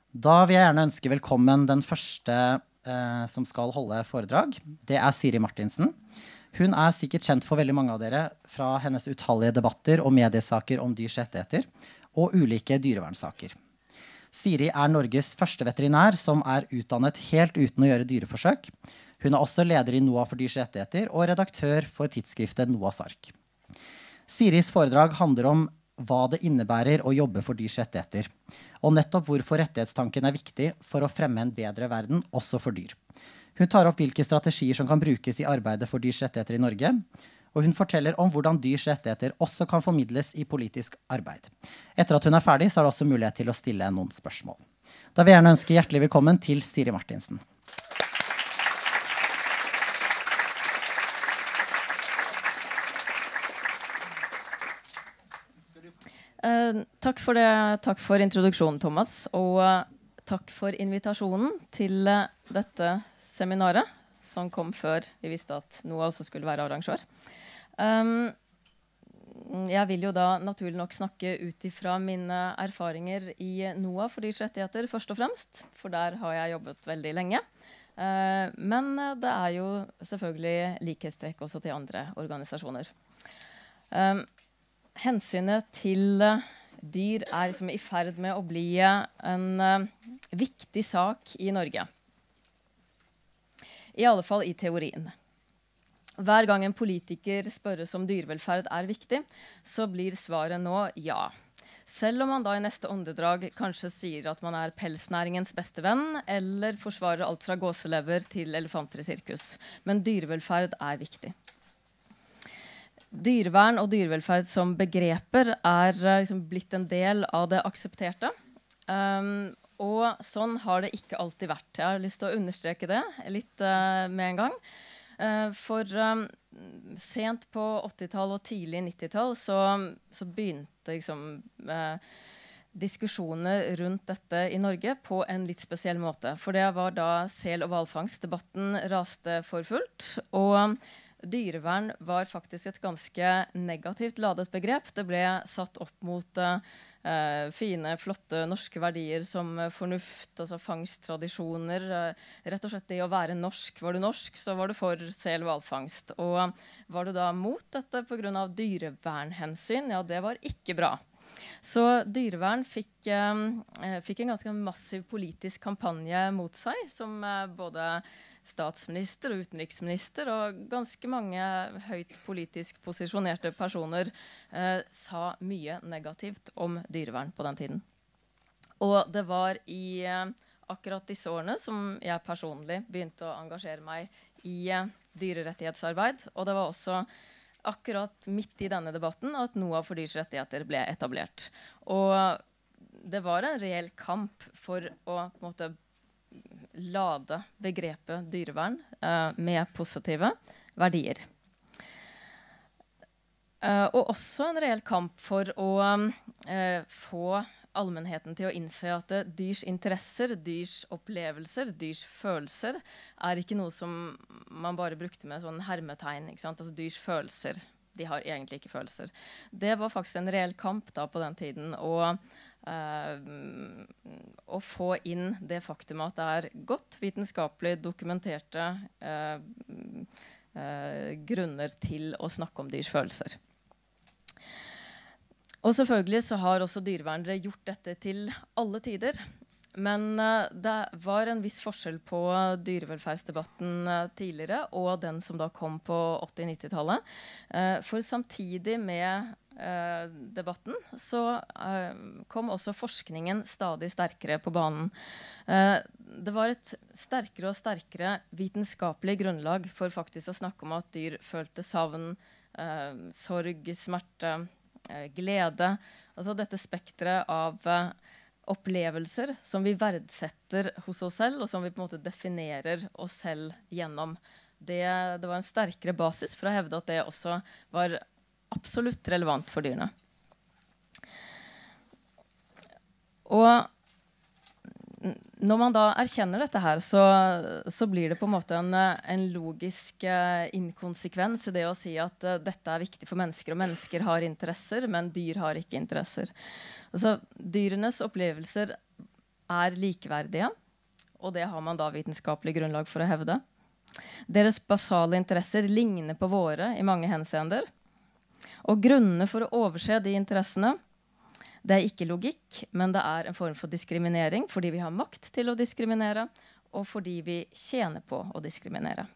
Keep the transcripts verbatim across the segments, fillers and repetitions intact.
Da vil jeg gjerne ønske velkommen den første eh, som skal holde foredrag. Det er Siri Martinsen. Hun er sikkert kjent for veldig mange av dere fra hennes utallige debatter og mediesaker om dyrs rettigheter og ulike dyrevernsaker. Siri er Norges første veterinær som er utdannet helt uten å gjøre dyreforsøk. Hun er også leder i NOAH for dyrs rettigheter og redaktør for tidsskriftet NOAHs Ark. Siris foredrag handler om hva det innebærer å jobbe for dyrs rettigheter, og nettopp hvorfor rettighetstanken er viktig for å fremme en bedre verden, også for dyr. Hun tar opp hvilke strategier som kan brukes i arbeidet for dyrs rettigheter i Norge, og hun forteller om hvordan dyrs rettigheter også kan formidles i politisk arbeid. Etter at hun er ferdig, så er det også mulighet til å stille noen spørsmål. Da vil jeg gjerne ønske hjertelig velkommen til Siri Martinsen. Uh, takk for det, takk for introduksjonen, Thomas, og uh, takk for invitasjonen til uh, dette seminaret, som kom før vi visste at NOAH også skulle være arrangør. Um, jeg vil jo da naturlig nok snakke ut ifra mine erfaringer i NOAH for dyrs rettigheter, først og fremst, for der har jeg jobbet veldig lenge. Uh, men uh, det er jo selvfølgelig likhetstrekk også til andre organisasjoner. Um, Hensynet til uh, dyr er liksom i ferd med å bli uh, en uh, viktig sak i Norge. I alle fall i teorien. Hver gang en politiker spørres om dyrevelferd er viktig, så blir svaret nå ja. Selv om man da i neste åndedrag kanskje sier at man er pelsnæringens beste venn, eller forsvarer alt fra gåselever til elefanter i sirkus. Men dyrevelferd er viktig. Dyrevern og dyrevelferd som begreper er liksom blitt en del av det aksepterte. Um, og sånn har det ikke alltid vært. Jeg har lyst til å understreke det litt uh, med en gang. Uh, for um, sent på åttitall og tidlig nittitall så, så begynte liksom, uh, diskusjoner rundt dette i Norge på en litt spesiell måte. For det var da sel- og hvalfangstdebatten raste for fullt. Og dyrevern var faktisk et ganske negativt ladet begrep. Det ble satt opp mot uh, fine, flotte norske verdier som uh, fornuft, altså fangsttradisjoner. Uh, rett og slett det å være norsk. Var du norsk, så var du for sel- og hvalfangst. Og uh, var du da mot dette på grunn av dyrevernhensyn? Ja, det var ikke bra. Så dyrevern fikk, uh, fikk en ganske massiv politisk kampanje mot seg, som uh, både statsminister og utenriksminister og ganske mange høyt politisk posisjonerte personer eh, sa mye negativt om dyrevern på den tiden. Og det var i eh, akkurat disse årene som jeg personlig begynte å engasjere meg i eh, dyrerettighetsarbeid, og det var også akkurat midt i denne debatten at NOAH for dyrs rettigheter ble etablert. Og det var en reell kamp for å på en måte lade begrepet dyrevern uh, med positive verdier. Uh, og også en reell kamp for å uh, få allmennheten til å innse at uh, dyrs interesser, dyrs opplevelser, dyrs følelser er ikke noe som man bare brukte med sånn hermetegn, ikke sant? Altså dyrs følelser, de har egentlig ikke følelser. Det var faktisk en reell kamp da på den tiden, og Uh, å få inn det faktum at det er godt vitenskapelig dokumenterte uh, uh, grunner til å snakke om dyrs følelser. Og selvfølgelig så har også dyrevernere gjort dette til alle tider. Men uh, det var en viss forskjell på dyrevelferdsdebatten uh, tidligere og den som da kom på åtti-nittitallet. Uh, for samtidig med Uh, debatten, så uh, kom også forskningen stadig sterkere på banen. Uh, det var et sterkere og sterkere vitenskapelig grunnlag for faktisk å snakke om at dyr følte savn, uh, sorg, smerte, uh, glede. Altså dette spektret av uh, opplevelser som vi verdsetter hos oss selv, og som vi på en måte definerer oss selv gjennom. Det, det var en sterkere basis for å hevde at det også var absolutt relevant for dyrene. Og når man da erkjenner dette her, så, så blir det på en måte en, en logisk uh, inkonsekvens i det å si at uh, dette er viktig for mennesker, og mennesker har interesser, men dyr har ikke interesser. Altså, dyrenes opplevelser er likeverdige, og det har man da vitenskapelig grunnlag for å hevde. Deres basale interesser ligner på våre i mange henseender. Og grunnene for å overse de interessene, det er ikke logikk, men det er en form for diskriminering, fordi vi har makt til å diskriminere, og fordi vi tjener på å diskriminere.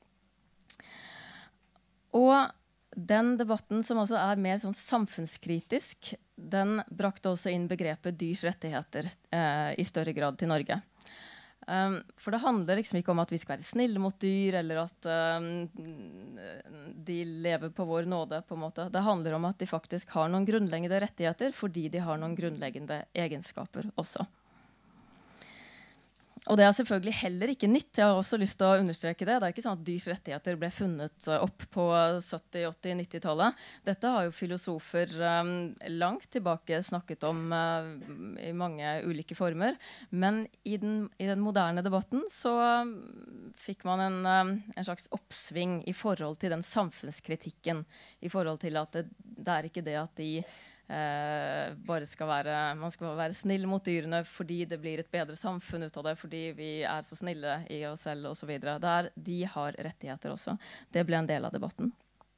Og den debatten som også er mer sånn samfunnskritisk, den brakte også inn begrepet dyrs rettigheter eh, i større grad til Norge. Um, for det handler liksom ikke om at vi skal være snille mot dyr, eller at um, de lever på vår nåde, på en måte. Det handler om at de faktisk har noen grunnleggende rettigheter, fordi de har noen grunnleggende egenskaper også. Og det er selvfølgelig heller ikke nytt. Jeg har også lyst til å understreke det. Det er ikke sånn at dyrs rettigheter ble funnet opp på sytti-, åtti-, nittitallet. Dette har jo filosofer um, langt tilbake snakket om uh, i mange ulike former. Men i den, i den moderne debatten så um, fikk man en, um, en slags oppsving i forhold til den samfunnskritikken. I forhold til at det, det er ikke det at de Eh, bare skal være, man skal være snill mot dyrene fordi det blir et bedre samfunn ut av det, fordi vi er så snille i oss selv og så videre. Der, de har rettigheter også. Det ble en del av debatten.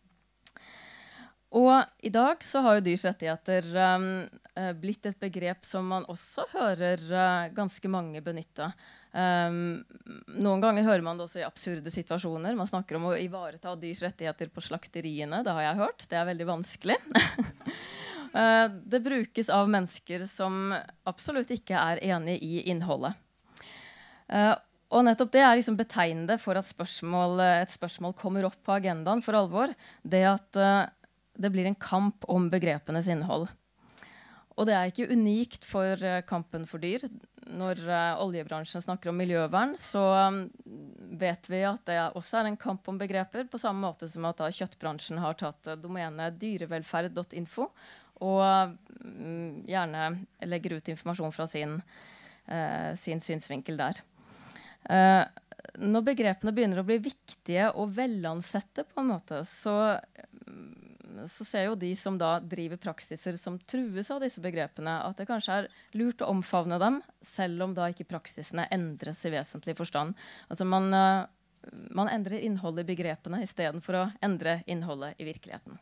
Og i dag så har jo dyrs rettigheter um, blitt et begrep som man også hører uh, ganske mange benytte. Um, noen ganger hører man det også i absurde situasjoner. Man snakker om å ivareta dyrs rettigheter på slakteriene. Det har jeg hørt. Det er veldig vanskelig. Uh, det brukes av mennesker som absolutt ikke er enig i innholdet. Uh, og nettopp det er liksom betegnende for at spørsmål, et spørsmål kommer opp på agendaen for alvor. Det at uh, det blir en kamp om begrepenes innhold. Og det er ikke unikt for uh, kampen for dyr. Når uh, oljebransjen snakker om miljøvern, så um, vet vi at det også er en kamp om begreper, på samme måte som at da, kjøttbransjen har tatt uh, domenet dyrevelferd punktum info, og um, gjerne legger ut informasjon fra sin, uh, sin synsvinkel der. Uh, når begrepene begynner å bli viktige og velansette på en måte, så, så ser jo de som da driver praksiser som trues av disse begrepene, at det kanskje er lurt å omfavne dem, selv om da ikke praksisene endres i vesentlig forstand. Altså man, uh, man endrer innholdet i begrepene i stedet for å endre innholdet i virkeligheten.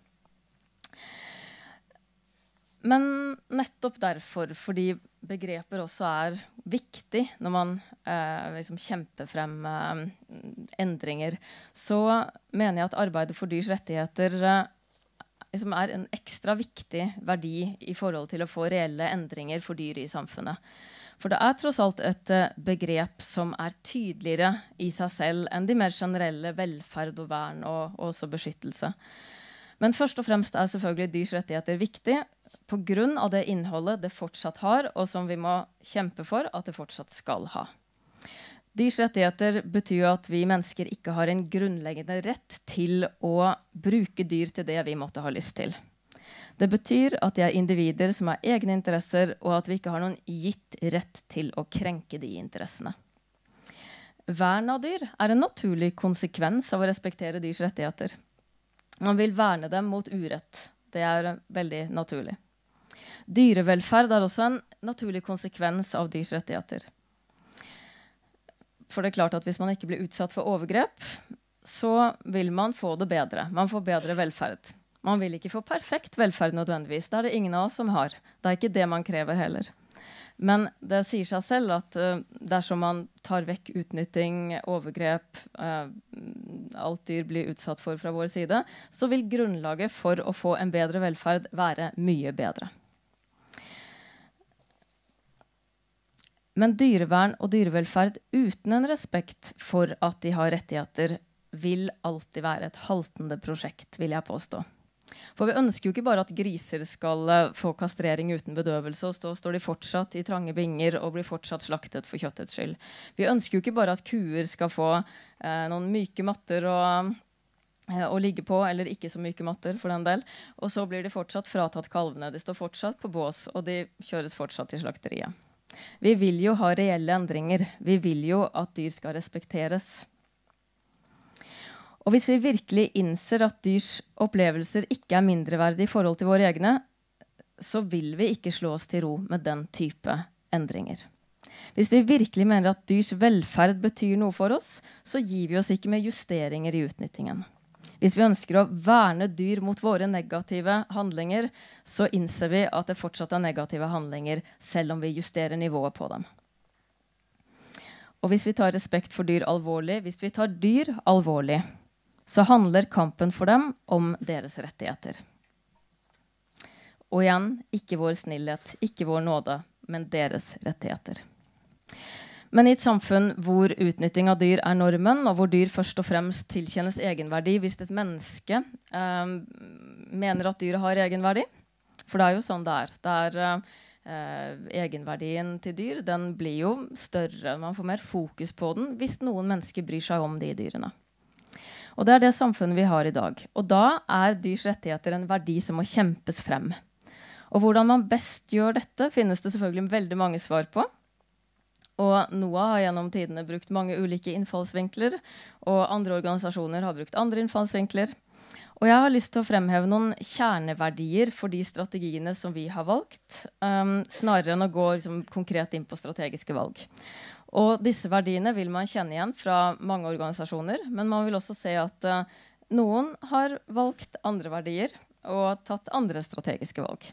Men nettopp derfor, fordi begreper også er viktig når man eh, liksom kjemper frem eh, endringer, så mener jeg at arbeidet for dyrs rettigheter eh, liksom er en ekstra viktig verdi i forhold til å få reelle endringer for dyr i samfunnet. For det er tross alt et eh, begrep som er tydeligere i seg selv enn de mer generelle velferd og vern og, og også beskyttelse. Men først og fremst er selvfølgelig dyrs rettigheter viktig, på grunn av det innholdet det fortsatt har, og som vi må kjempe for at det fortsatt skal ha. Dyrs rettigheter betyr at vi mennesker ikke har en grunnleggende rett til å bruke dyr til det vi måtte ha lyst til. Det betyr at de er individer som har egne interesser, og at vi ikke har noen gitt rett til å krenke de interessene. Vern av dyr er en naturlig konsekvens av å respektere dyrs rettigheter. Man vil verne dem mot urett. Det er veldig naturlig. Dyrevelferd er også en naturlig konsekvens av dyrs rettigheter. For det er klart at hvis man ikke blir utsatt for overgrep, så vil man få det bedre. Man får bedre velferd. Man vil ikke få perfekt velferd nødvendigvis. Det er det ingen av oss som har. Det er ikke det man krever heller. Men det sier seg selv at uh, dersom man tar vekk utnytting, overgrep, uh, alt dyr blir utsatt for fra vår side, så vil grunnlaget for å få en bedre velferd være mye bedre. Men dyrevern og dyrevelferd uten en respekt for at de har rettigheter, vil alltid være et haltende prosjekt, vil jeg påstå. For vi ønsker jo ikke bare at griser skal uh, få kastrering uten bedøvelse, og så står de fortsatt i trange binger og blir fortsatt slaktet for kjøttets skyld. Vi ønsker jo ikke bare at kuer skal få uh, noen myke matter og, uh, å ligge på, eller ikke så myke matter for den del, og så blir de fortsatt fratatt kalvene. De står fortsatt på bås, og de kjøres fortsatt til slakteriet. Vi vil jo ha reelle endringer. Vi vil jo at dyr skal respekteres. Og hvis vi virkelig innser at dyrs opplevelser ikke er mindreverdige i forhold til våre egne, så vil vi ikke slå oss til ro med den type endringer. Hvis vi virkelig mener at dyrs velferd betyr noe for oss, så gir vi oss ikke med justeringer i utnyttingen. Hvis vi ønsker å verne dyr mot våre negative handlinger, så innser vi at det fortsatt er negative handlinger, selv om vi justerer nivået på dem. Og hvis vi tar respekt for dyr alvorlig, hvis vi tar dyr alvorlig, så handler kampen for dem om deres rettigheter. Og igjen, ikke vår snillhet, ikke vår nåde, men deres rettigheter. Men i et samfunn hvor utnytting av dyr er normen, og hvor dyr først og fremst tilkjennes egenverdi hvis et menneske eh, mener at dyret har egenverdi, for det er jo sånn det er. Det er eh, egenverdien til dyr, den blir jo større, man får mer fokus på den hvis noen mennesker bryr seg om de dyrene. Og det er det samfunnet vi har i dag. Og da er dyrs rettigheter en verdi som må kjempes frem. Og hvordan man best gjør dette, finnes det selvfølgelig veldig mange svar på. Og NOAH har gjennom tidene brukt mange ulike innfallsvinkler, og andre organisasjoner har brukt andre innfallsvinkler. Og jeg har lyst til å fremheve noen kjerneverdier for de strategiene som vi har valgt, um, snarere enn å gå liksom, konkret inn på strategiske valg. Og disse verdiene vil man kjenne igjen fra mange organisasjoner, men man vil også se at uh, noen har valgt andre verdier og tatt andre strategiske valg.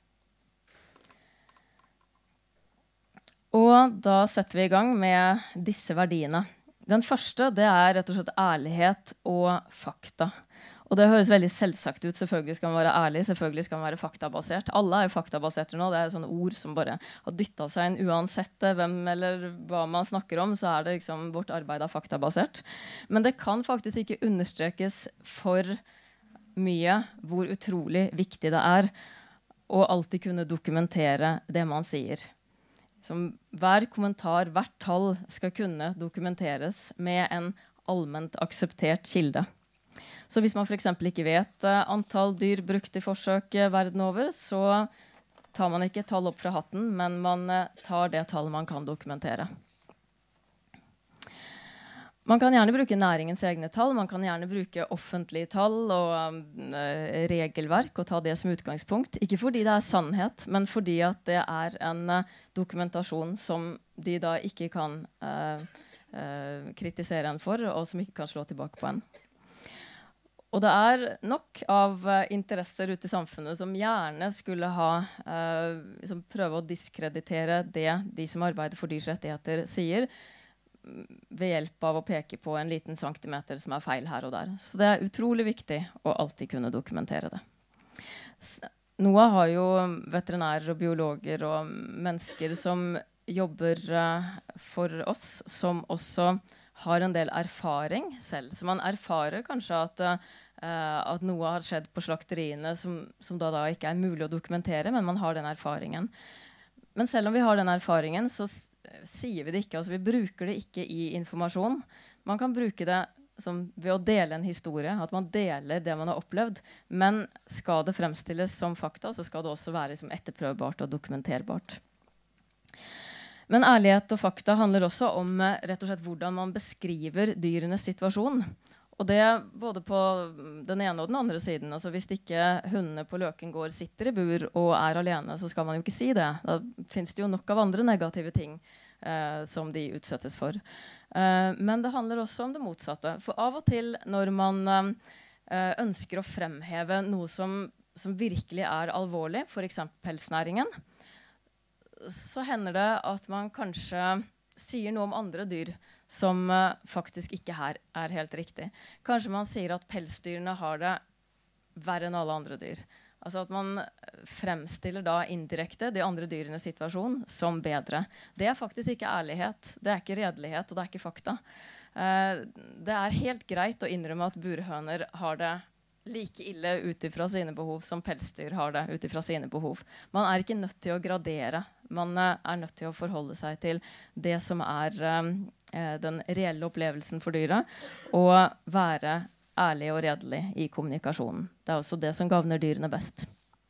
Og da setter vi i gang med disse verdiene. Den første, det er rett og slett ærlighet og fakta. Og det høres veldig selvsagt ut. Selvfølgelig skal man være ærlig, selvfølgelig skal man være faktabasert. Alle er jo faktabaserte nå. Det er sånne ord som bare har dyttet seg inn uansett hvem eller hva man snakker om, så er det liksom vårt arbeid er faktabasert. Men det kan faktisk ikke understrekes for mye hvor utrolig viktig det er å alltid kunne dokumentere det man sier. Som hver kommentar, hvert tall skal kunne dokumenteres med en allment akseptert kilde. Så hvis man for eksempel ikke vet uh, antall dyr brukt i forsøk uh, verden over, så tar man ikke tall opp fra hatten, men man uh, tar det tallet man kan dokumentere. Man kan gjerne bruke næringens egne tall, man kan gjerne bruke offentlige tall og um, regelverk og ta det som utgangspunkt. Ikke fordi det er sannhet, men fordi at det er en uh, dokumentasjon som de da ikke kan uh, uh, kritisere en for, og som ikke kan slå tilbake på en. Og det er nok av uh, interesser ute i samfunnet som gjerne skulle ha, uh, liksom prøve å diskreditere det de som arbeider for dyrs rettigheter sier, ved hjelp av å peke på en liten centimeter som er feil her og der. Så det er utrolig viktig å alltid kunne dokumentere det. NOAH har jo veterinærer og biologer og mennesker som jobber uh, for oss, som også har en del erfaring selv. Så man erfarer kanskje at, uh, at noe har skjedd på slakteriene som, som da, da ikke er mulig å dokumentere, men man har den erfaringen. Men selv om vi har den erfaringen, så sier vi det ikke, altså vi bruker det ikke i informasjon. Man kan bruke det som ved å dele en historie, at man deler det man har opplevd, men skal det fremstilles som fakta, så skal det også være liksom etterprøvbart og dokumenterbart. Men ærlighet og fakta handler også om rett og slett hvordan man beskriver dyrenes situasjon. Og det både på den ene og den andre siden. Altså hvis ikke hundene på Løken gård sitter i bur og er alene, så skal man jo ikke si det. Da finnes det jo nok av andre negative ting eh, som de utsettes for. Eh, men det handler også om det motsatte. For av og til når man eh, ønsker å fremheve noe som, som virkelig er alvorlig, for eksempel pelsnæringen, så hender det at man kanskje sier noe om andre dyr som uh, faktisk ikke her er helt riktig. Kanskje man sier at pelsdyrene har det verre enn alle andre dyr. Altså at man fremstiller da indirekte de andre dyrenes situasjon som bedre. Det er faktisk ikke ærlighet, det er ikke redelighet, og det er ikke fakta. Uh, det er helt greit å innrømme at burhøner har det like ille utifra sine behov som pelsdyr har det utifra sine behov. Man er ikke nødt til å gradere. Man uh, er nødt til å forholde seg til det som er um, uh, den reelle opplevelsen for dyret, og være ærlig og redelig i kommunikasjonen. Det er også det som gagner dyrene best.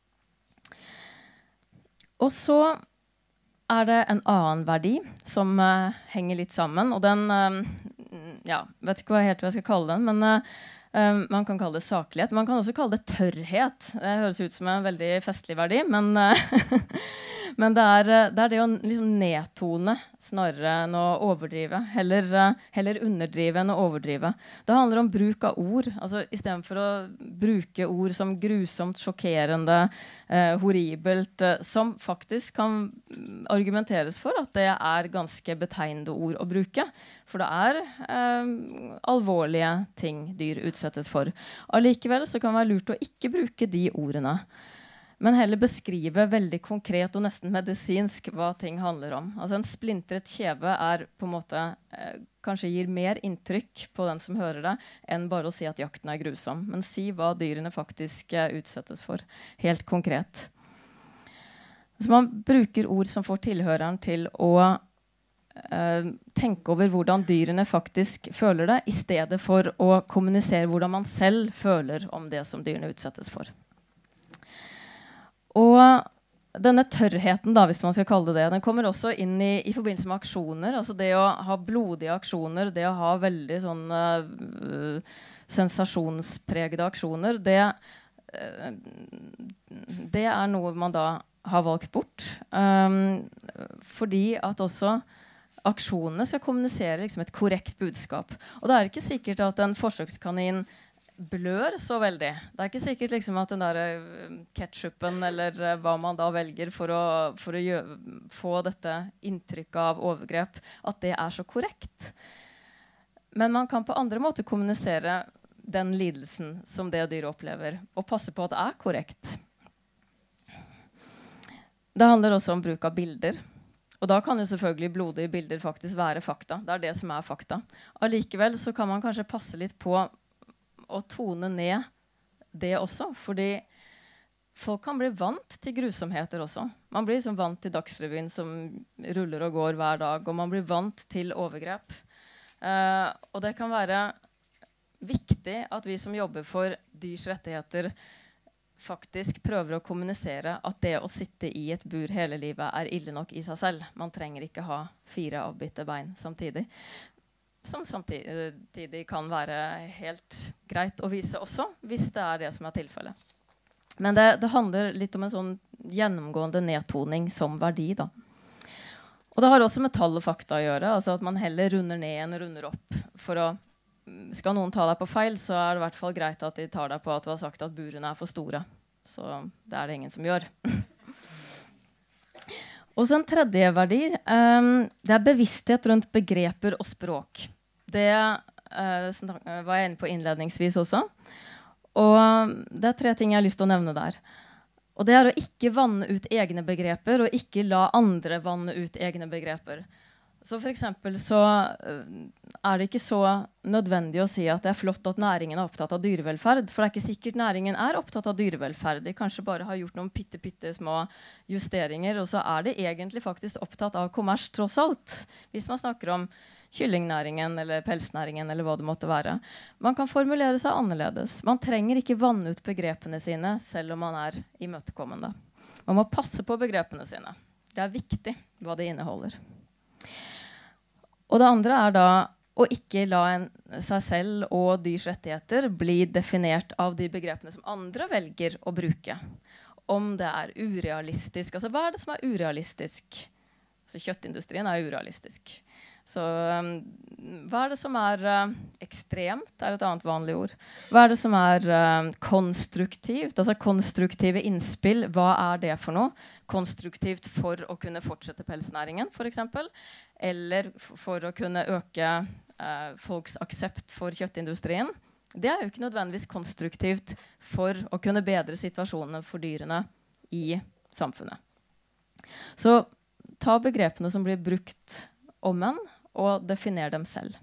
Og så er det en annen verdi som uh, henger litt sammen, og den, uh, ja, vet ikke hva helt hva jeg skal kalle den, men uh, Um, man kan kalle det saklighet. Man kan også kalle det tørrhet. Det høres ut som en veldig festlig verdi, men, men det, er, det er det å liksom nedtone snarere enn å overdrive. Heller, heller underdrive enn å overdrive. Det handler om bruk av ord. Altså, i stedet for å bruke ord som grusomt, sjokkerende, eh, horribelt, eh, som faktisk kan argumenteres for at det er ganske betegnende ord å bruke. For det er eh, alvorlige ting dyr utsettes for. Allikevel så kan det være lurt å ikke bruke de ordene, men heller beskrive veldig konkret og nesten medisinsk hva ting handler om. Altså en splintret kjeve er på en måte eh, kanskje gir mer inntrykk på den som hører det, enn bare å si at jakten er grusom. Men si hva dyrene faktisk eh, utsettes for, helt konkret. Så man bruker ord som får tilhøreren til å Uh, tenke over hvordan dyrene faktisk føler det, i stedet for å kommunisere hvordan man selv føler om det som dyrene utsettes for. Og denne tørrheten, da, hvis man skal kalle det det, den kommer også inn i, i forbindelse med aksjoner. Altså det å ha blodige aksjoner, det å ha veldig sånne uh, sensasjonspregede aksjoner, det, uh, det er noe man da har valgt bort. Um, fordi at også aksjonene skal kommunisere liksom, et korrekt budskap. Og det er ikke sikkert at en forsøkskanin blør så veldig. Det er ikke sikkert liksom, at den der uh, ketchupen eller uh, hva man da velger for å, for å gjøre, få dette inntrykket av overgrep, at det er så korrekt. Men man kan på andre måter kommunisere den lidelsen som det dyret opplever, og passe på at det er korrekt. Det handler også om bruk av bilder. Og da kan jo selvfølgelig blodige bilder faktisk være fakta. Det er det som er fakta. Allikevel så kan man kanskje passe litt på å tone ned det også, fordi folk kan bli vant til grusomheter også. Man blir liksom vant til Dagsrevyen som ruller og går hver dag, og man blir vant til overgrep. Uh, og det kan være viktig at vi som jobber for dyrs rettigheter faktisk prøver å kommunisere at det å sitte i et bur hele livet er ille nok i seg selv. Man trenger ikke ha fire avbitte bein samtidig. Som samtidig kan være helt greit å vise også, hvis det er det som er tilfellet. Men det, det handler litt om en sånn gjennomgående nedtoning som verdi, da. Og det har også med tall og fakta å gjøre, altså at man heller runder ned enn runder opp. For å, skal noen ta deg på feil, så er det i hvert fall greit at de tar deg på at du har sagt at burene er for store. Så det er det ingen som gjør. Og så en tredje verdi, um, det er bevissthet rundt begreper og språk. Det uh, var jeg inne på innledningsvis også. Og det er tre ting jeg har lyst til å nevne der. Og det er å ikke vanne ut egne begreper, og ikke la andre vanne ut egne begreper. Så for eksempel så uh, er det ikke så nødvendig å si at det er flott at næringen er opptatt av dyrevelferd, for det er ikke sikkert næringen er opptatt av dyrevelferd. De kanskje bare har gjort noen pitte, pitte små justeringer, og så er det egentlig faktisk opptatt av kommers tross alt. Hvis man snakker om kyllingnæringen eller pelsnæringen eller hva det måtte være. Man kan formulere seg annerledes. Man trenger ikke vanne ut begrepene sine selv om man er imøtekommende. Man må passe på begrepene sine. Det er viktig hva det inneholder. Og det andre er da å ikke la en, seg selv og dyrs rettigheter bli definert av de begrepene som andre velger å bruke. Om det er urealistisk. Altså, hva er det som er urealistisk? Så kjøttindustrien er urealistisk. Så um, hva er det som er uh, ekstremt, er et annet vanlig ord. Hva er det som er uh, konstruktivt? Altså konstruktive innspill, hva er det for noe? Konstruktivt for å kunne fortsette pelsnæringen, for eksempel. Eller for å kunne øke uh, folks aksept for kjøttindustrien. Det er jo ikke nødvendigvis konstruktivt for å kunne bedre situasjonene for dyrene i samfunnet. Så ta begrepene som blir brukt om en, og definer dem selv.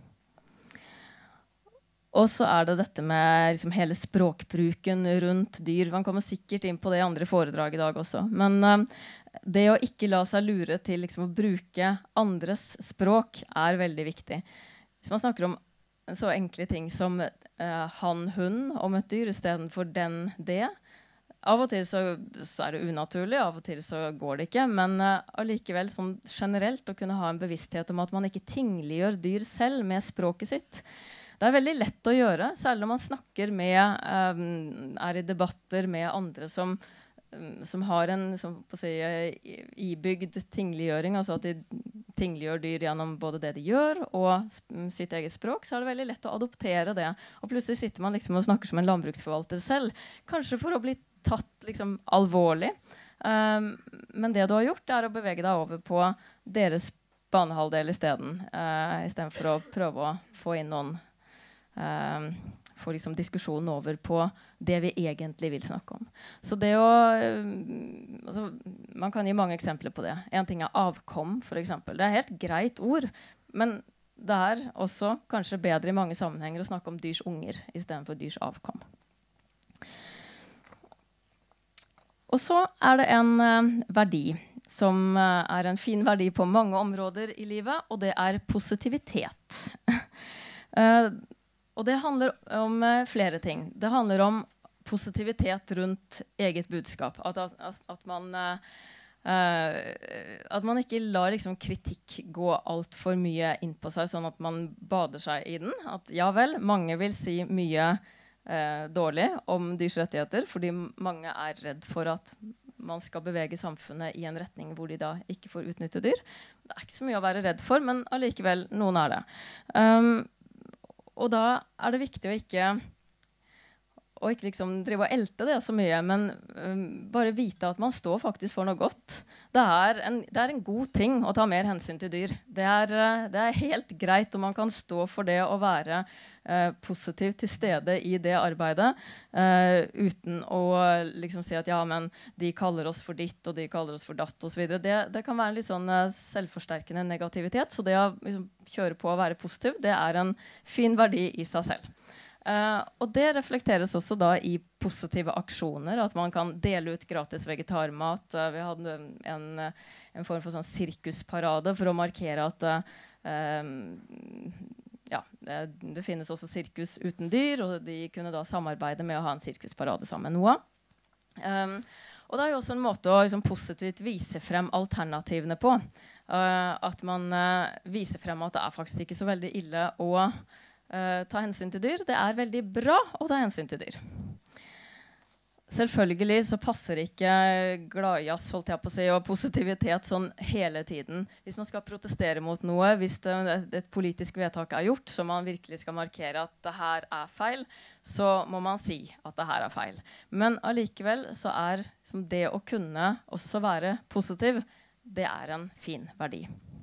Og så er det dette med liksom, hele språkbruken rundt dyr. Man kommer sikkert inn på det i andre foredrag i dag også. Men uh, det å ikke la seg lure til liksom, å bruke andres språk er veldig viktig. Hvis man snakker om så enkle ting som uh, han, hun om et dyr, i stedet for den, det. Av og til så, så er det unaturlig, av og til så går det ikke. Men uh, allikevel sånn generelt å kunne ha en bevissthet om at man ikke tingliggjør dyr selv med språket sitt. Det er veldig lett å gjøre, særlig når man snakker med, um, er i debatter med andre som, um, som har en som, på å si, ibygd tingliggjøring, altså at de tingliggjør dyr gjennom både det de gjør og sitt eget språk, så er det veldig lett å adoptere det. Og plutselig sitter man liksom og snakker som en landbruksforvalter selv, kanskje for å bli tatt liksom alvorlig. Um, men det du har gjort er å bevege deg over på deres banehalvdel i stedet, uh, i stedet for å prøve å få inn noen um, få liksom diskusjonen over på det vi egentlig vil snakke om. Så det å um, altså, man kan gi mange eksempler på det. En ting er avkom, for eksempel. Det er helt greit ord, men det er også kanskje bedre i mange sammenhenger å snakke om dyrs unger i stedet for dyrs avkom. Og så er det en uh, verdi som uh, er en fin verdi på mange områder i livet, og det er positivitet. uh, og det handler om uh, flere ting. Det handler om positivitet rundt eget budskap. At, at, at, man, uh, uh, at man ikke lar liksom, kritikk gå alt for mye inn på seg, sånn at man bader seg i den. At ja vel, mange vil si mye Eh, dårlig om dyrs rettigheter, fordi mange er redd for at man skal bevege samfunnet i en retning hvor de da ikke får utnytte dyr. Det er ikke så mye å være redd for, men allikevel, noen er det. Um, og da er det viktig å ikke, å ikke liksom drive og elte det så mye, men um, bare vite at man står faktisk for noe godt. Det er, en, det er en god ting å ta mer hensyn til dyr. Det er, uh, det er helt greit om man kan stå for det å være Uh, positivt til stede i det arbeidet, uh, uten å liksom si at ja, men de kaller oss for ditt, og de kaller oss for datt, og så videre. Det, det kan være en litt sånn uh, selvforsterkende negativitet, så det å liksom, kjøre på å være positiv, det er en fin verdi i seg selv. Uh, og det reflekteres også da i positive aksjoner, at man kan dele ut gratis vegetarmat. Uh, vi hadde en, en form for sånn sirkusparade for å markere at uh, um, ja, det, det finnes også sirkus uten dyr, og de kunne da samarbeide med å ha en sirkusparade sammen med NOAH. Um, og det er jo også en måte å liksom, positivt vise frem alternativene på. Uh, at man uh, viser frem at det er faktisk ikke så veldig ille å uh, ta hensyn til dyr. Det er veldig bra å ta hensyn til dyr. Selvfølgelig så passer ikke gladjazz, holdt jeg på å si, og positivitet sånn hele tiden. Hvis man skal protestere mot noe, hvis det, et politisk vedtak er gjort, så man virkelig skal markere at det her er feil, så må man si at det her er feil. Men allikevel så er det å kunne også være positiv, det er en fin verdi.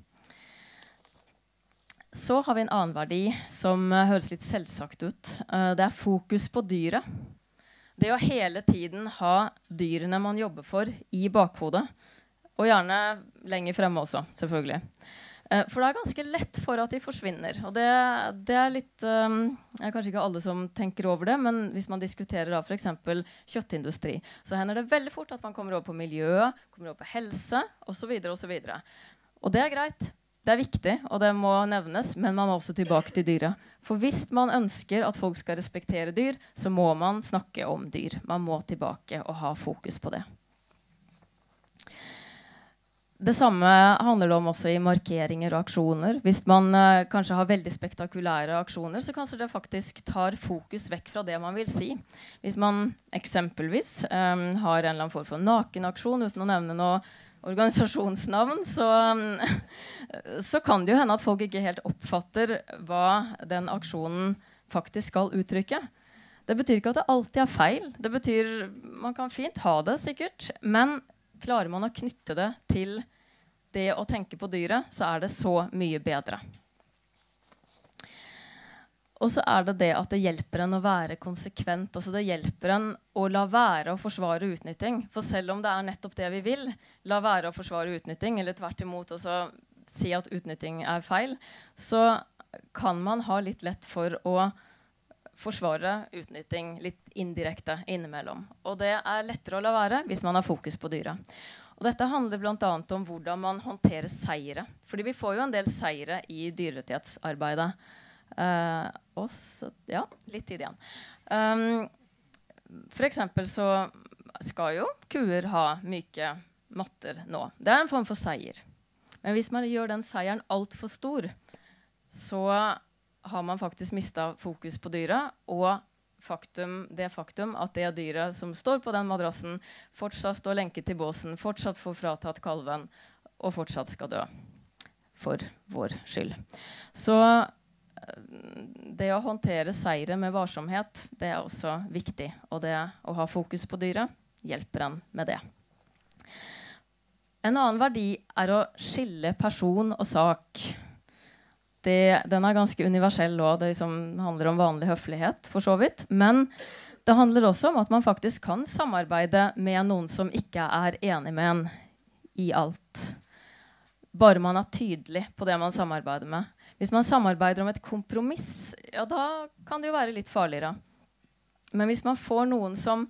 Så har vi en annen verdi som uh, høres litt selvsagt ut. Uh, det er fokus på dyret. Det å hele tiden ha dyrene man jobber for i bakhodet, og gjerne lenger fremme også, selvfølgelig. Eh, for det er ganske lett for at de forsvinner. Og det, det er litt, um, det er kanskje ikke alle som tenker over det, men hvis man diskuterer da for eksempel kjøttindustri, så hender det veldig fort at man kommer over på miljø, kommer over på helse, og så videre, og så videre. Og det er greit. Det er viktig, og det må nevnes, men man må også tilbake til dyret. For hvis man ønsker at folk skal respektere dyr, så må man snakke om dyr. Man må tilbake og ha fokus på det. Det samme handler det om også i markeringer og aksjoner. Hvis man uh, kanskje har veldig spektakulære aksjoner, så kanskje det faktisk tar fokus vekk fra det man vil si. Hvis man eksempelvis um, har en eller annen form for nakenaksjon, uten å nevne noe organisasjonsnavn, så, så kan det jo hende at folk ikke helt oppfatter hva den aksjonen faktisk skal uttrykke. Det betyr ikke at det alltid er feil. Det betyr, man kan fint ha det sikkert, men klarer man å knytte det til det å tenke på dyret, så er det så mye bedre. Og så er det det at det hjelper en å være konsekvent. Altså det hjelper en å la være å forsvare utnytting. For selv om det er nettopp det vi vil, la være å forsvare utnytting, eller tvert imot også si at utnytting er feil, så kan man ha litt lett for å forsvare utnytting litt indirekte innimellom. Og det er lettere å la være hvis man har fokus på dyret. Og dette handler blant annet om hvordan man håndterer seire. Fordi vi får jo en del seire i dyrerettighetsarbeidet. Uh, og så, ja, litt tid igjen. Um, for eksempel så skal jo kuer ha myke matter nå. Det er en form for seier. Men hvis man gjør den seieren alt for stor, så har man faktisk mistet fokus på dyret, og faktum, det faktum at det dyret som står på den madrassen, fortsatt står lenket til båsen, fortsatt får fratatt kalven, og fortsatt skal dø for vår skyld. Så det å håndtere seire med varsomhet, det er også viktig, og det å ha fokus på dyret hjelper en med det. En annen verdi er å skille person og sak. Det, den er ganske universell også, det liksom handler om vanlig høflighet for så vidt, men det handler også om at man faktisk kan samarbeide med noen som ikke er enig med en i alt. Bare man er tydelig på det man samarbeider med. Hvis man samarbeider om et kompromiss, ja, da kan det jo være litt farligere. Men hvis man får noen som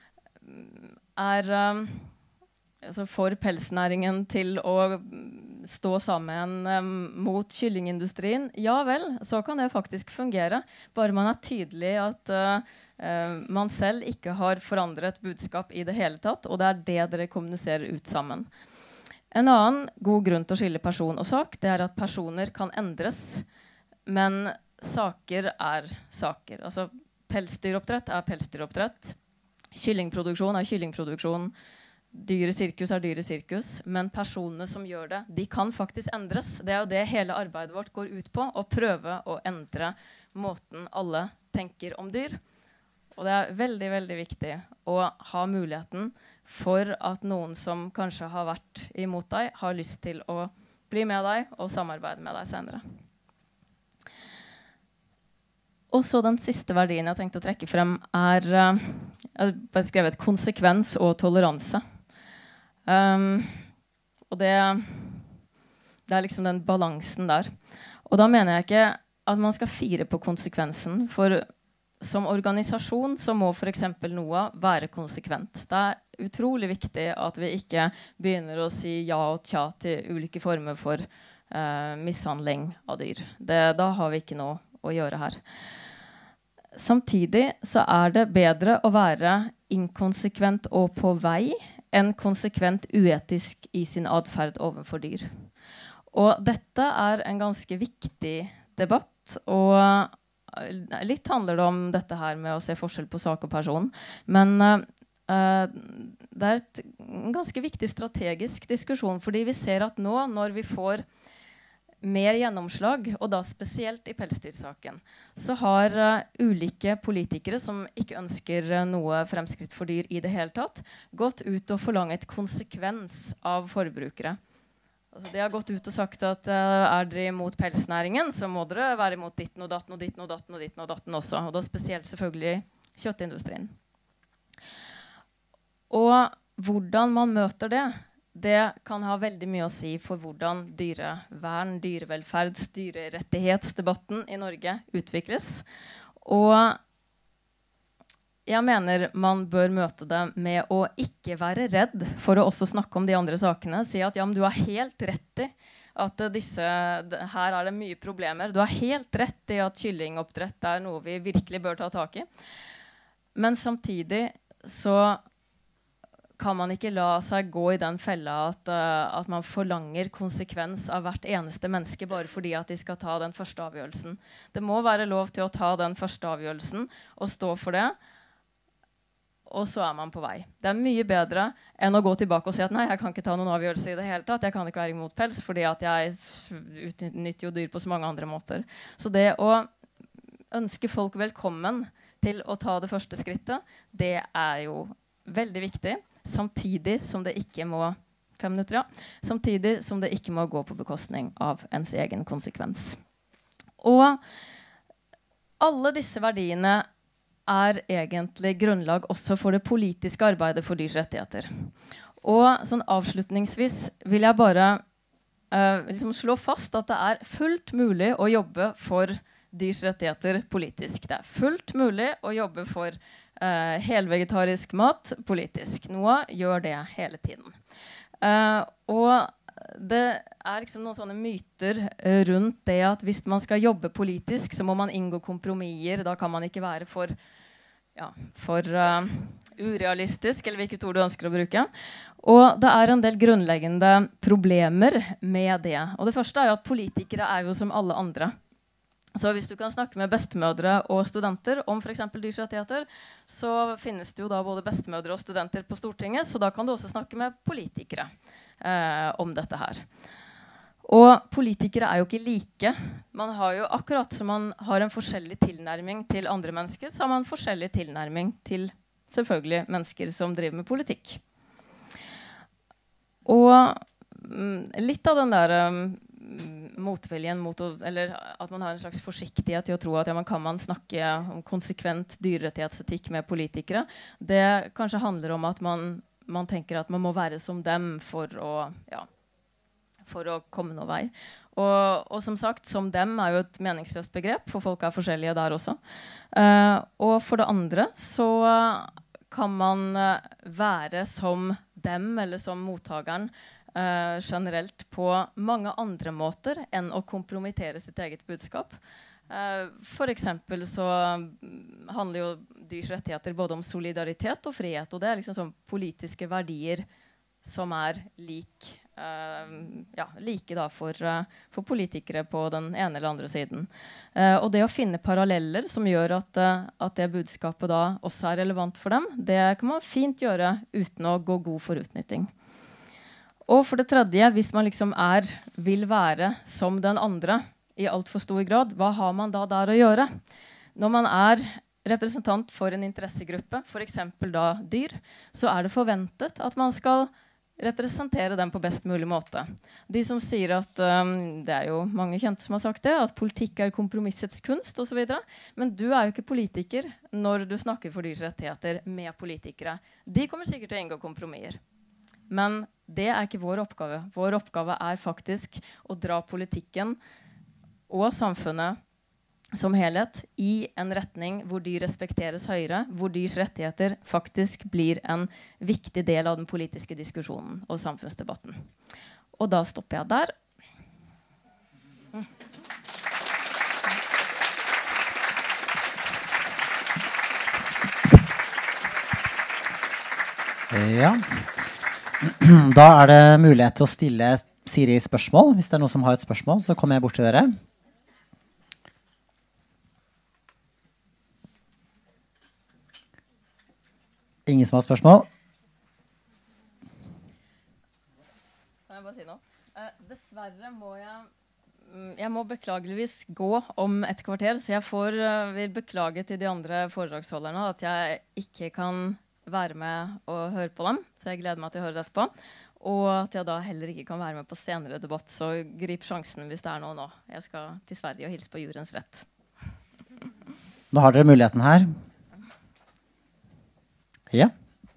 er um, altså for pelsnæringen til å stå sammen um, mot kyllingindustrien, ja vel, så kan det faktisk fungere. Bare man er tydelig at uh, uh, man selv ikke har forandret budskap i det hele tatt, og det er det dere kommuniserer ut sammen. En annen god grunn til å skille person og sak, det er at personer kan endres, men saker er saker. Altså, pelsdyroppdrett er pelsdyroppdrett, kyllingproduksjon er kyllingproduksjon, dyre sirkus er dyre sirkus, men personene som gjør det, de kan faktisk endres. Det er jo det hele arbeidet vårt går ut på, å prøve å endre måten alle tenker om dyr. Og det er veldig, veldig viktig å ha muligheten for at noen som kanskje har vært imot deg, har lyst til å bli med deg og samarbeide med deg senere. Og så den siste verdien jeg tenkte å trekke frem er uh, jeg har skrevet konsekvens og toleranse. Um, og det, det er liksom den balansen der. Og da mener jeg ikke at man skal fire på konsekvensen, for som organisasjon så må for eksempel NOAH være konsekvent. Det er utrolig viktig at vi ikke begynner å si ja og tja til ulike former for uh, mishandling av dyr. Det, da har vi ikke noe å gjøre her. Samtidig så er det bedre å være inkonsekvent og på vei enn konsekvent uetisk i sin adferd overfor dyr. Og dette er en ganske viktig debatt, og litt handler det om dette her med å se forskjell på sak og person, men uh, det er et, en ganske viktig strategisk diskusjon, fordi vi ser at nå, når vi får mer gjennomslag, og da spesielt i pelsdyrsaken, så har uh, ulike politikere som ikke ønsker uh, noe fremskritt for dyr i det hele tatt, gått ut og forlanget konsekvens av forbrukere. Altså, de har gått ut og sagt at uh, er dere imot pelsnæringen, så må dere være imot ditten og datten og ditten og datten og ditten og datten også, og da spesielt selvfølgelig kjøttindustrien. Og hvordan man møter det, det kan ha veldig mye å si for hvordan dyrevern, dyrevelferd, dyrerettighetsdebatten i Norge utvikles. Og jeg mener man bør møte det med å ikke være redd for å også snakke om de andre sakene. Si at ja, men du har helt rett i at disse, her er det mye problemer. Du har helt rett i at kyllingoppdrett er noe vi virkelig bør ta tak i. Men samtidig så kan man ikke la seg gå i den fella at, uh, at man forlanger konsekvens av hvert eneste menneske bare fordi at de skal ta den første avgjørelsen. Det må være lov til å ta den første avgjørelsen og stå for det, og så er man på vei. Det er mye bedre enn å gå tilbake og si at nei, jeg kan ikke ta noen avgjørelse i det hele tatt. Jeg kan ikke være imot pels, fordi at jeg utnytter jo dyr på så mange andre måter. Så det å ønske folk velkommen til å ta det første skrittet, det er jo veldig viktig. Samtidig som det ikke må fem minutter, ja. Samtidig som det ikke må gå på bekostning av ens egen konsekvens. Og alle disse verdiene er egentlig grunnlag også for det politiske arbeidet for dyrs rettigheter. Og sånn avslutningsvis vil jeg bare uh, liksom slå fast at det er fullt mulig å jobbe for dyrs rettigheter politisk. Det er fullt mulig å jobbe for Uh, helvegetarisk mat politisk. NOAH gjør det hele tiden. Uh, og det er liksom noen sånne myter uh, rundt det at hvis man skal jobbe politisk, så må man inngå kompromisser. Da kan man ikke være for, ja, for uh, urealistisk, eller hvilket ord du ønsker å bruke. Og det er en del grunnleggende problemer med det. Og det første er jo at politikere er jo som alle andre. Så hvis du kan snakke med bestemødre og studenter om for eksempel dyrs rettigheter, så finnes det jo da både bestemødre og studenter på Stortinget, så da kan du også snakke med politikere eh, om dette her. Og politikere er jo ikke like. Man har jo akkurat som man har en forskjellig tilnærming til andre mennesker, så har man en forskjellig tilnærming til selvfølgelig mennesker som driver med politikk. Og mm, litt av den der um, motviljen mot å, eller at man har en slags forsiktighet til å tro at ja, man kan man snakke om konsekvent dyrerettighetsetikk med politikere. Det kanskje handler om at man, man tenker at man må være som dem for å, ja, for å komme noen vei. Og, og som sagt, som dem er jo et meningsløst begrep, for folk er forskjellige der også. Uh, og for det andre så kan man uh, være som dem, eller som mottageren, Uh, generelt på mange andre måter enn å kompromittere sitt eget budskap. Uh, for eksempel så handler jo dyrs rettigheter både om solidaritet og frihet, og det er liksom sånn politiske verdier som er lik, uh, ja, like da for, uh, for politikere på den ene eller andre siden. Uh, og det å finne paralleller som gjør at, uh, at det budskapet da også er relevant for dem, det kan man fint gjøre uten å gå god for utnytting. Og for det tredje, hvis man liksom er, vil være som den andre i alt for stor grad, hva har man da der å gjøre? Når man er representant for en interessegruppe, for eksempel da dyr, så er det forventet at man skal representere dem på best mulig måte. De som sier at, um, det er jo mange kjente som har sagt det, at politikk er kompromissets kunst og så videre, men du er jo ikke politiker når du snakker for dyrs rettigheter med politikere. De kommer sikkert til å inngå kompromisser. Men det er ikke vår oppgave. Vår oppgave er faktisk å dra politikken og samfunnet som helhet i en retning hvor de respekteres høyere, hvor dyrs rettigheter faktisk blir en viktig del av den politiske diskusjonen og samfunnsdebatten. Og da stopper jeg der. Mm. Ja. Da er det mulighet til å stille Siri spørsmål. Hvis det er noen som har et spørsmål, så kommer jeg bort til dere. Ingen som har spørsmål? Kan jeg bare si noe? Uh, dessverre må jeg um, jeg må beklageligvis gå om et kvarter, så jeg får, uh, vil beklage til de andre foredragsholderne at jeg ikke kan være med og høre på dem, så jeg gleder meg til å høre det etterpå. Og at jeg da heller ikke kan være med på senere debatt, så grip sjansen hvis det er noe nå. Jeg skal til Sverige og hilse på Jurens Rett. Nå har dere muligheten her. Ja.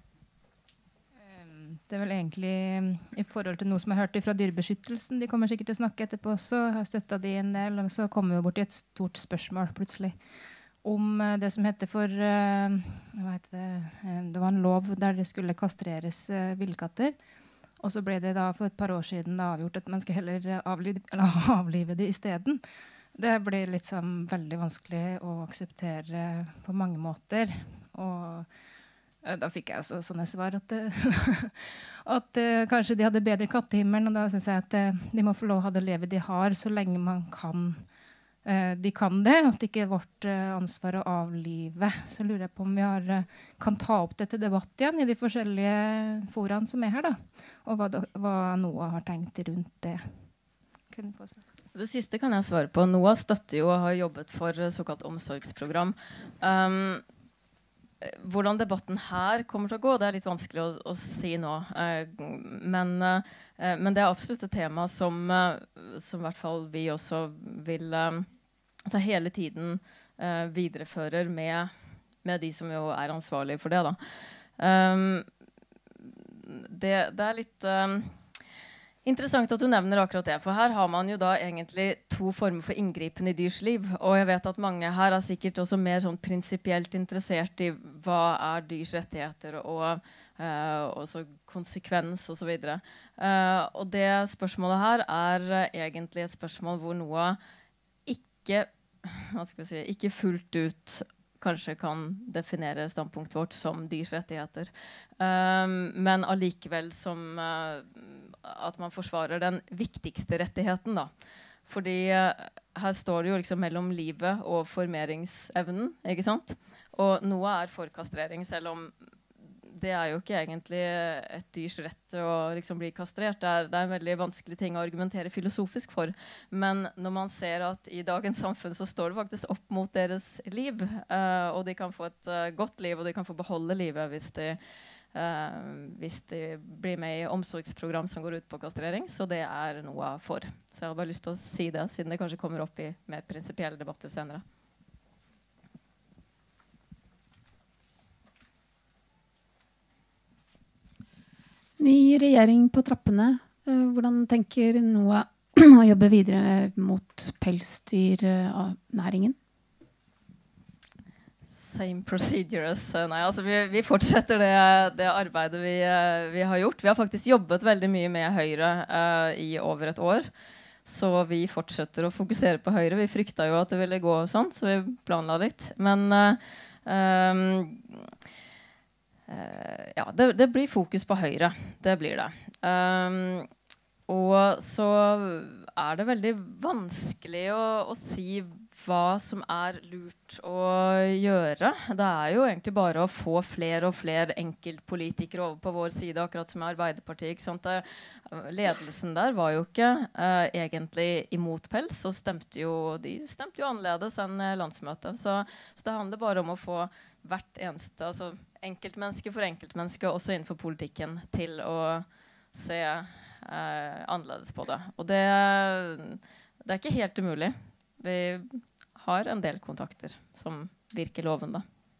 Det er vel egentlig i forhold til noe som jeg hørte fra Dyrebeskyttelsen. De kommer sikkert til å snakke etterpå også. Jeg har støttet de en del, og så kommer vi bort til et stort spørsmål plutselig. Om uh, det som heter for uh, hva heter det? Uh, det var en lov der det skulle kastreres uh, villkatter. Og så ble det da for et par år siden da avgjort at man skal heller uh, avlive, eller, avlive det i stedet. Det ble litt sånn veldig vanskelig å akseptere på mange måter. Og uh, da fikk jeg også sånne svar at, uh, at uh, kanskje de hadde bedre kattehimmelen. Og da synes jeg at uh, de må få lov å ha det livet de har så lenge man kan. Uh, de kan det, at det ikke er vårt uh, ansvar å avlive. Så lurer jeg på om vi har, uh, kan ta opp dette debatt igjen i de forskjellige foraene som er her, da. Og hva, da, hva NOAH har tenkt rundt det. Kunne få svare. Det siste kan jeg svare på. NOAH støtter jo og har jobbet for såkalt omsorgsprogram. Um, hvordan debatten her kommer til å gå, det er litt vanskelig å, å si nå. Uh, men, uh, men det er absolutt et tema som, uh, som i hvert fall vi også vil uh, altså hele tiden uh, viderefører med, med de som jo er ansvarlige for det. Da. Um, det, det er litt um, interessant at du nevner akkurat det, for her har man jo da egentlig to former for inngripen i dyrs liv, og jeg vet at mange her er sikkert også mer sånn prinsipielt interessert i hva er dyrs rettigheter og uh, også konsekvens og så videre. Uh, og det spørsmålet her er uh, egentlig et spørsmål hvor noe ikke, hva skal vi si, ikke fullt ut kanskje kan definere standpunktet vårt som dyrs rettigheter. Um, men allikevel som uh, at man forsvarer den viktigste rettigheten da. Fordi uh, her står det jo liksom mellom livet og formeringsevnen, ikke sant? Og noe er for kastrering, selv om det er jo ikke egentlig et dyrs rett til å liksom bli kastrert. Det er, det er en veldig vanskelig ting å argumentere filosofisk for. Men når man ser at i dagens samfunn så står det faktisk opp mot deres liv, uh, og de kan få et uh, godt liv, og de kan få beholde livet hvis de, uh, hvis de blir med i omsorgsprogram som går ut på kastrering. Så det er noe for. Så jeg har bare lyst til å si det, siden det kanskje kommer opp i mer prinsipielle debatter senere. Ny regjering på trappene. Hvordan tenker Noah å jobbe videre mot pelsdyrnæringen? Same procedures. Nei, altså vi, vi fortsetter det, det arbeidet vi, vi har gjort. Vi har faktisk jobbet veldig mye med Høyre uh, i over et år. Så vi fortsetter å fokusere på Høyre. Vi frykta jo at det ville gå sånn, så vi planla litt. Men uh, um, Uh, ja, det, det blir fokus på Høyre. Det blir det. Um, og så er det veldig vanskelig å, å si hva som er lurt å gjøre. Det er jo egentlig bare å få flere og flere enkeltpolitikere over på vår side, akkurat som i Arbeiderpartiet. Ikke sant? Der, ledelsen der var jo ikke uh, egentlig imot pels, og stemte jo, de stemte jo annerledes enn landsmøtet. Så, så det handler bare om å få hvert eneste, altså enkeltmenneske for enkeltmenneske, også innenfor politikken, til å se eh, annerledes på det. Og det, det er ikke helt umulig. Vi har en del kontakter som virker lovende.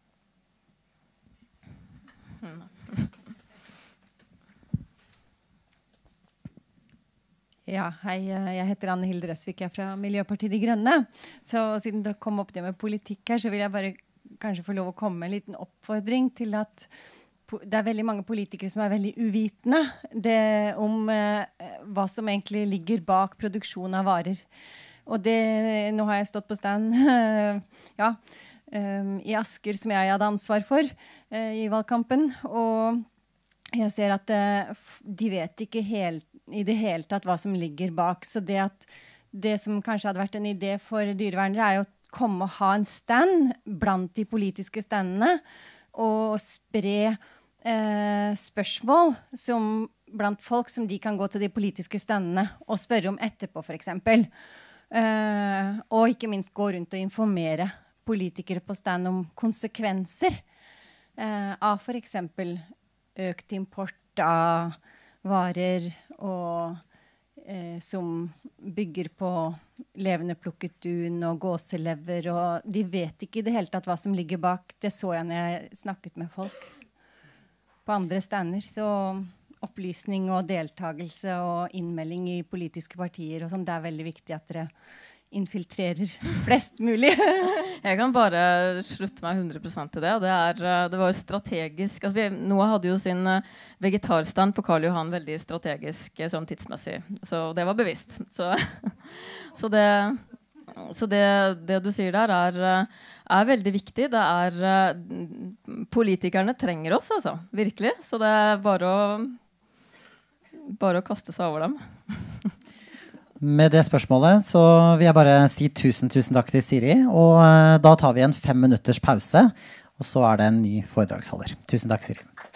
Mm. Ja, hei, jeg heter Anne Hilde Røsvik, jeg er fra Miljøpartiet De Grønne. Så siden det kom opp det med politikk her, så vil jeg bare kanskje få lov å komme med en liten oppfordring til at det er veldig mange politikere som er veldig uvitende det, om eh, hva som egentlig ligger bak produksjon av varer. Og det, nå har jeg stått på stand ja, um, i Asker, som jeg hadde ansvar for uh, i valgkampen. Og jeg ser at uh, de vet ikke helt, i det hele tatt hva som ligger bak. Så det at det som kanskje hadde vært en idé for dyrevernere, er jo komme og ha en stand blant de politiske standene og spre eh, spørsmål som, blant folk som de kan gå til de politiske standene og spørre om etterpå, for eksempel. Eh, og ikke minst gå rundt og informere politikere på stand om konsekvenser eh, av for eksempel økt import av varer og Eh, som bygger på levende plukket dun og gåselever, og de vet ikke i det hele tatt hva som ligger bak. Det så jeg når jeg snakket med folk på andre stander. Så opplysning og deltagelse og innmelding i politiske partier og sånn, det er veldig viktig at dere infiltrerer flest mulig. Jeg kan bare slutte meg hundre prosent til det. Det, er, det var strategisk. Altså vi, Noah hadde jo sin uh, vegetarstand på Karl Johan veldig strategisk uh, sånn tidsmessig. Så det var bevisst. Så, så, det, så det, det du sier der er, uh, er veldig viktig. Det er uh, politikerne trenger oss, altså. Virkelig. Så det er bare å, bare å kaste seg over dem. Med det spørsmålet så vil jeg bare si tusen, tusen takk til Siri, og uh, da tar vi en fem minutters pause, og så er det en ny foredragsholder. Tusen takk, Siri.